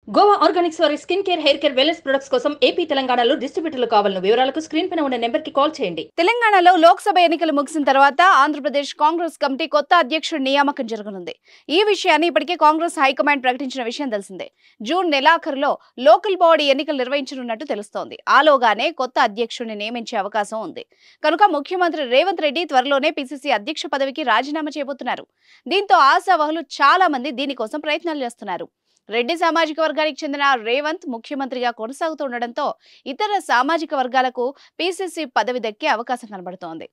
Goa Organics వారి skin care, hair care, wellness products కోసం AP, తెలంగాణలో డిస్ట్రిబ్యూటర్లు కావాలను వివరాలకు స్క్రీన్ పైన ఉన్న నెంబర్కి కాల్ చేయండి. తెలంగాణలో లోక్సభ ఎన్నికలు ముగిసిన తర్వాత ఆంధ్రప్రదేశ్ కాంగ్రెస్ కమిటీ కొత్త అధ్యక్షుడి నియామకం జరగనుంది. ఈ విషయాన్ని ఇప్పటికే కాంగ్రెస్ హైకమాండ్ ప్రకటించిన విషయం తెలిసిందే. జూన్ నెలాఖరులో లోకల్ బాడీ ఎన్నికలు నిర్వహించనున్నట్టు తెలుస్తోంది. ఆలోగానే కొత్త అధ్యక్షుడిని నియమించే అవకాశం ఉంది. కనుక ముఖ్యమంత్రి రేవంత్ రెడ్డి త్వరలోనే పీసీసీ అధ్యక్ష పదవికి రాజీనామా చేయబోతున్నారు. దీంతో ఆశావహులు చాలా మంది దీనికోసం ప్రయత్నాలు చేస్తున్నారు. రెడ్డి సామాజిక వర్గానికి చెందిన రేవంత్ ముఖ్యమంత్రిగా కొనసాగుతుండటంతో ఇతర సామాజిక వర్గాలకు పీసీసీ పదవి దక్కే అవకాశం కనబడుతోంది.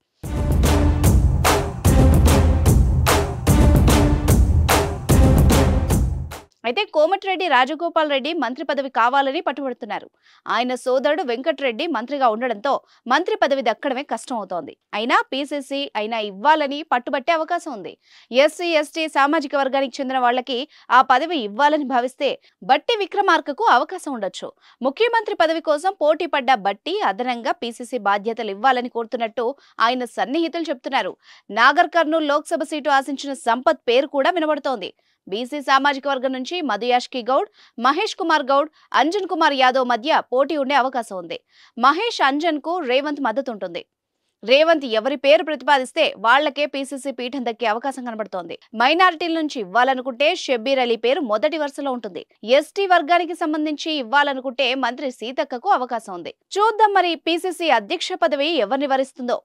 అయితే కోమటిరెడ్డి రాజగోపాల్ రెడ్డి మంత్రి పదవి కావాలని పట్టుబడుతున్నారు. ఆయన సోదరుడు వెంకటరెడ్డి మంత్రిగా ఉండడంతో మంత్రి పదవి దక్కడమే కష్టం అవుతోంది. అయినా పీసీసీ అయినా ఇవ్వాలని పట్టుబట్టే అవకాశం ఉంది. ఎస్సీ, ఎస్టీ సామాజిక వర్గానికి చెందిన వాళ్లకి ఆ పదవి ఇవ్వాలని భావిస్తే బట్టి విక్రమార్కకు అవకాశం ఉండొచ్చు. ముఖ్యమంత్రి పదవి కోసం పోటీ పడ్డ బట్టి అదనంగా పీసీసీ బాధ్యతలు ఇవ్వాలని కోరుతున్నట్టు ఆయన సన్నిహితులు చెబుతున్నారు. నాగర్ కర్నూలు లోక్సభ సీటు ఆశించిన సంపత్ పేరు కూడా వినబడుతోంది. బీసీ సామాజిక వర్గం నుంచి మధుయాష్కి గౌడ్, మహేష్ కుమార్ గౌడ్, అంజన్ కుమార్ యాదవ్ మధ్య పోటీ ఉండే అవకాశం ఉంది. మహేష్, అంజన్ కు రేవంత్ మద్దతు ఉంటుంది. రేవంత్ ఎవరి పేరు ప్రతిపాదిస్తే వాళ్లకే పీసీసీ పీఠం దక్కే అవకాశం కనబడుతోంది. మైనారిటీల నుంచి ఇవ్వాలనుకుంటే షబ్బీర్ అలీ పేరు మొదటి వరుసలో ఉంటుంది. ఎస్టీ వర్గానికి సంబంధించి ఇవ్వాలనుకుంటే మంత్రి సీతక్కకు అవకాశం ఉంది. చూద్దాం మరి పీసీసీ అధ్యక్ష పదవి ఎవరిని వరిస్తుందో.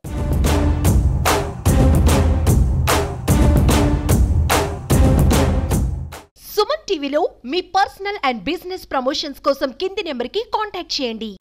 సుమన్ టీవీలో మీ పర్సనల్ అండ్ బిజినెస్ ప్రమోషన్స్ కోసం కింది నెంబర్కి కాంటాక్ట్ చేయండి.